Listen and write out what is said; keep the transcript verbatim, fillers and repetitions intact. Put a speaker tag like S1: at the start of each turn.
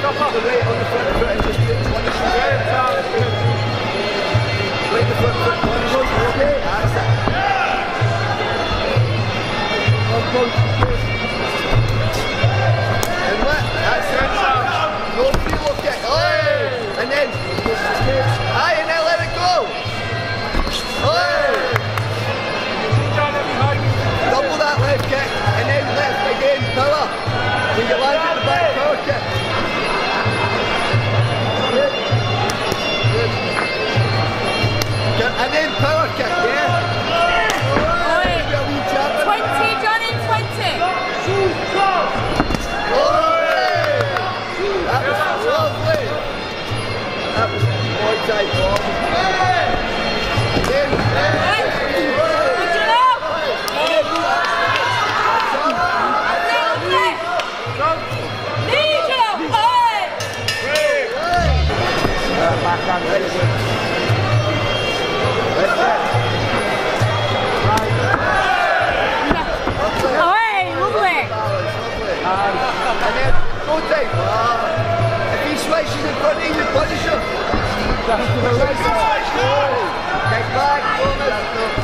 S1: Top up the weight on the front foot and just do punish him. Break the front foot, punish him. Okay, that's it. And what? That's it. No free low kick. Oh! And then, aye, and then let it go. Oh! Double that left kick, and then left again, power. When you land at the back, power kick. Good. Good. And then power kick, yeah?
S2: twenty, Johnny, twenty.
S1: That was lovely. That was Muay Thai ball. Again. If he switches in front of you, punish him. Take back,